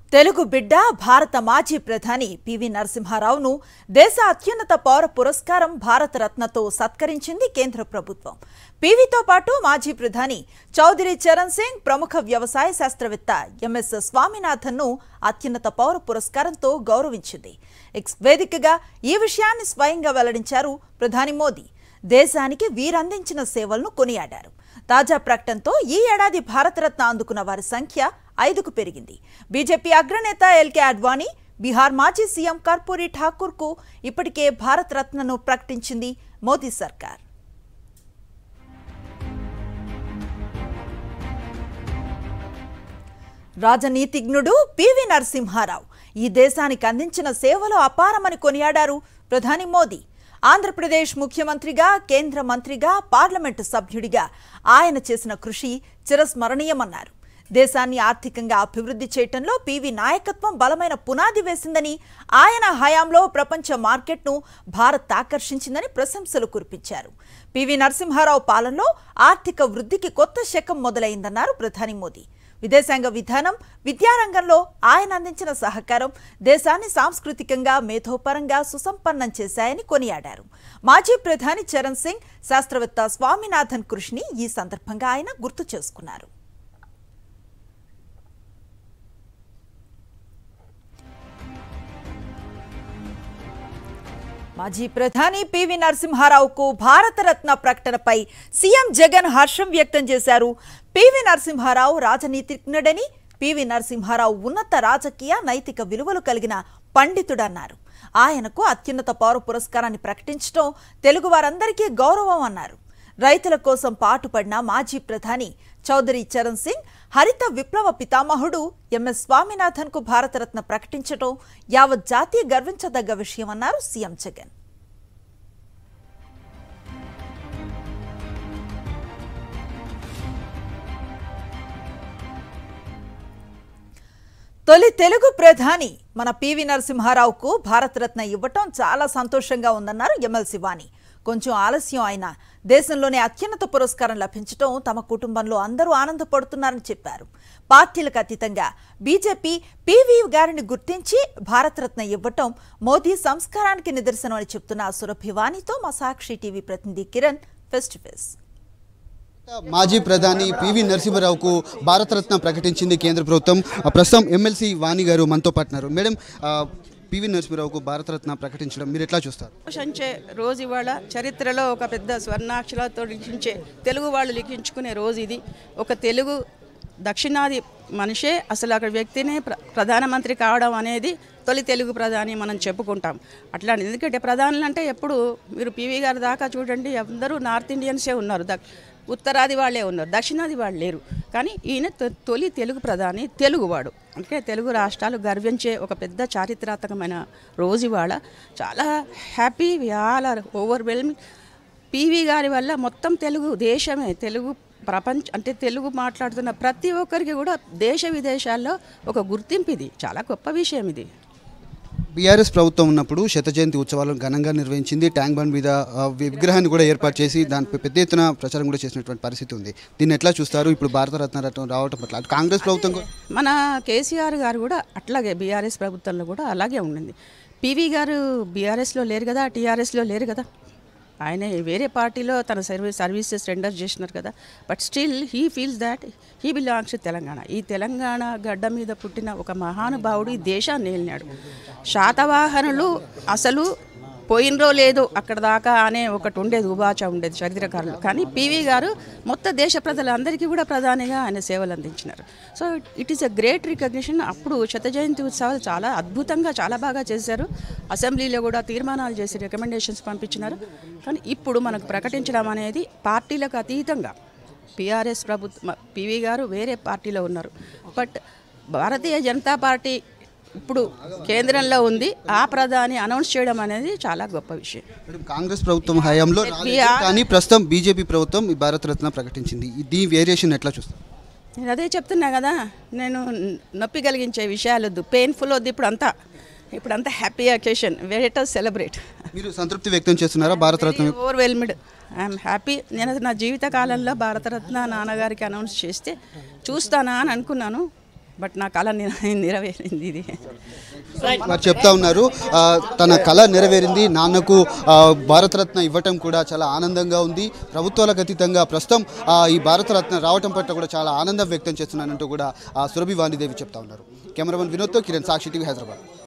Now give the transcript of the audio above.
తెలుగు బిడ్డ భారత మాజీ ప్రధాని పివి నరసింహారావును దేశ అత్యున్నత పౌర పురస్కారం భారత రత్నతో సత్కరించింది కేంద్ర ప్రభుత్వం. పివితో పాటు మాజీ ప్రధాని చౌదరి చరణ్ సింగ్, ప్రముఖ వ్యవసాయ శాస్త్రవేత్త ఎంఎస్ స్వామినాథన్ను అత్యున్నత పౌర పురస్కారంతో గౌరవించింది. ఎక్స్ వేదికగా ఈ విషయాన్ని స్వయంగా వెల్లడించారు ప్రధాని మోదీ. దేశానికి వీరందించిన సేవలను కొనియాడారు. తాజా ప్రకటనతో ఈ ఏడాది భారతరత్న అందుకున్న వారి సంఖ్య 5కు పెరిగింది. బీజేపీ అగ్రనేత ఎల్కే అడ్వాణీ, బీహార్ మాజీ సీఎం కర్పూరి ఠాకూర్కు ఇప్పటికే భారతరత్నను ప్రకటించింది మోదీ సర్కార్. రాజనీతిజ్ఞుడు పివి నరసింహారావు ఈ దేశానికి అందించిన సేవలు అపారమని కొనియాడారు ప్రధాని మోదీ. ఆంధ్రప్రదేశ్ ముఖ్యమంత్రిగా, కేంద్ర మంత్రిగా, పార్లమెంటు సభ్యుడిగా ఆయన చేసిన కృషి చిరస్మరణీయమన్నారు. దేశాన్ని ఆర్థికంగా అభివృద్ధి చేయటంలో పివి నాయకత్వం బలమైన పునాది వేసిందని, ఆయన హయాంలో ప్రపంచ మార్కెట్ను భారత్ ఆకర్షించిందని ప్రశంసలు కురిపించారు. పివి నరసింహారావు పాలనలో ఆర్థిక వృద్ధికి కొత్త శకం మొదలైందన్నారు ప్రధాని మోదీ. విదేశాంగ విధానం, విద్యారంగంలో ఆయన అందించిన సహకారం దేశాన్ని సాంస్కృతికంగా, మేధోపరంగా సుసంపన్నం చేశాయని కొనియాడారు. మాజీ ప్రధాని చరణ్ సింగ్, శాస్త్రవేత్త స్వామినాథన్ కృషిని ఈ సందర్భంగా ఆయన గుర్తు చేసుకున్నారు. మాజీ ప్రధాని పివి నరసింహారావుకు భారతరత్న ప్రకటనపై సీఎం జగన్ హర్షం వ్యక్తం చేశారు. పివి నరసింహారావు రాజనీతిజ్ఞుడని, పివి నరసింహారావు ఉన్నత రాజకీయ, నైతిక విలువలు కలిగిన పండితుడన్నారు. ఆయనకు అత్యున్నత పౌర పురస్కారాన్ని ప్రకటించడం తెలుగు వారందరికీ గౌరవం అన్నారు. రైతుల కోసం పాటుపడిన మాజీ ప్రధాని చౌదరి చరణ్ సింగ్, హరిత విప్లవ పితామహుడు ఎంఎస్ స్వామినాథన్కు భారతరత్న ప్రకటించడం యావత్ జాతి గర్వించదగ్గ విషయమన్నారు సీఎం జగన్. తొలి తెలుగు ప్రధాని మన పివి నరసింహారావుకు భారతరత్న ఇవ్వటం చాలా సంతోషంగా ఉందన్నారు ఎమ్మెల్సీ వాణి. కొంచెం ఆలస్యం అయినా దేశంలోనే అత్యున్నత పురస్కారం లభించడం తమ కుటుంబంలో అందరూ ఆనందపడుతున్నారని చెప్పారు. పార్టీలకు అతీతంగా బీజేపీ పివి గారిని గుర్తించి భారతరత్న ఇవ్వటం మోదీ సంస్కారానికి నిదర్శనం అని చెప్తున్న సురభి వాణితో మా సాక్షి టీవీ ప్రతినిధి కిరణ్ ఫేస్ టు ఫేస్. మాజీ ప్రధాని పివి నరసింహారావుకు భారతరత్న ప్రకటించింది కేంద్ర ప్రభుత్వం. ప్రస్తుతం ఎమ్మెల్సీ వాణి గారు మనతో పాటున్నారు. మేడం, పివి నరసింహారావుకు భారతరత్న ప్రకటించడం మీరు ఎట్లా చూస్తారు? రోజు ఇవాళ చరిత్రలో ఒక పెద్ద స్వర్ణాక్షరాలతో లిఖించే తెలుగు వాళ్ళు లిఖించుకునే రోజు ఇది. ఒక తెలుగు దక్షిణాది మనిషే అసలు అక్కడ వ్యక్తినే ప్రధానమంత్రి కావడం అనేది తొలి తెలుగు ప్రధాని మనం చెప్పుకుంటాం. అట్లాంటి ఎందుకంటే ప్రధానులు అంటే ఎప్పుడు మీరు పివి గారి దాకా చూడండి, అందరూ నార్త్ ఇండియన్సే ఉన్నారు, ఉత్తరాది వాళ్ళే ఉన్నారు, దక్షిణాది వాళ్ళు లేరు. కానీ ఈయన తొలి తెలుగు ప్రధాని, తెలుగువాడు. అంటే తెలుగు రాష్ట్రాలు గర్వించే ఒక పెద్ద చారిత్రాత్మకమైన రోజు ఇవాళ. చాలా happy, we all are overwhelming. PV గారి వల్ల మొత్తం తెలుగు దేశమే, తెలుగు అంటే తెలుగు మాట్లాడుతున్న ప్రతి ఒక్కరికి కూడా దేశ విదేశాల్లో ఒక గుర్తింపు. ఇది చాలా గొప్ప విషయం. ఇది బీఆర్ఎస్ ప్రభుత్వం ఉన్నప్పుడు శత జయంతి ఉత్సవాలను ఘనంగా నిర్వహించింది. ట్యాంక్ బండ్ మీద విగ్రహాన్ని కూడా ఏర్పాటు చేసి దానిపై పెద్ద ఎత్తున ప్రచారం కూడా చేసినటువంటి పరిస్థితి ఉంది. దీన్ని ఎట్లా చూస్తారు? ఇప్పుడు భారతరత్న రావటం పట్ల కాంగ్రెస్ ప్రభుత్వం, మన కేసీఆర్ గారు కూడా అట్లాగే బీఆర్ఎస్ ప్రభుత్వంలో కూడా అలాగే ఉండింది. పివి గారు బీఆర్ఎస్లో లేరు కదా, టీఆర్ఎస్లో లేరు కదా, ఆయన వేరే పార్టీలో తన సర్వీసెస్ రెండర్ చేసినారు కదా. But still he feels that he belongs to Telangana. ఈ తెలంగాణ గడ్డ మీద పుట్టిన ఒక మహానుభావుడు ఈ దేశాన్ని ఏలినాడు. శాతవాహనులు అసలు పోయినరో లేదో అక్కడ దాకా అనే ఒకటి ఉండేది, ఉబాచ ఉండేది చరిత్రకారులు. కానీ పివి గారు మొత్తం దేశ ప్రజలందరికీ కూడా ప్రధానిగా ఆయన సేవలు అందించినారు. So it is a great recognition. అప్పుడు శత జయంతి ఉత్సవాలు చాలా అద్భుతంగా, చాలా బాగా చేశారు. అసెంబ్లీలో కూడా తీర్మానాలు చేసి రికమెండేషన్స్ పంపించినారు. కానీ ఇప్పుడు మనకు ప్రకటించడం అనేది పార్టీలకు అతీతంగా, బీఆర్ఎస్ ప్రభుత్వం, పివి గారు వేరే పార్టీలో ఉన్నారు, బట్ భారతీయ జనతా పార్టీ ఇప్పుడు కేంద్రంలో ఉంది, ఆ ప్రధాని అనౌన్స్ చేయడం అనేది చాలా గొప్ప విషయం. కాంగ్రెస్ ప్రభుత్వం హయాంలో కానీ ప్రస్తుతం బీజేపీ ప్రభుత్వం ఈ భారతరత్న ప్రకటించింది. దీని వేరియేషన్ ఎట్లా చూస్తారు? నేను అదే చెప్తున్నా కదా, నేను నొప్పి కలిగించే విషయాలు వద్దు, పెయిన్ఫుల్ వద్దు. ఇప్పుడంతా happy occasion, let us celebrate. మీరు సంతృప్తి వ్యక్తం చేస్తున్నారా భారతరత్న? Overwhelmed, I'm happy. నేను నా జీవిత కాలంలో భారతరత్న నాన్నగారికి అనౌన్స్ చేస్తే చూస్తానా అని అనుకున్నాను. బట్ నా కళ నెరవేరింది ఇది. వారు చెప్తా ఉన్నారు తన కళ నెరవేరింది, నాన్నకు భారతరత్న ఇవ్వటం కూడా చాలా ఆనందంగా ఉంది. ప్రభుత్వాలకు అతీతంగా ప్రస్తుతం ఈ భారతరత్న రావటం పట్ల కూడా చాలా ఆనందం వ్యక్తం చేస్తున్నానంటూ కూడా సురభి వాణిదేవి చెప్తా ఉన్నారు. కెమెరామెన్ వినోద్తో కిరణ్, సాక్షి టీవీ, హైదరాబాద్.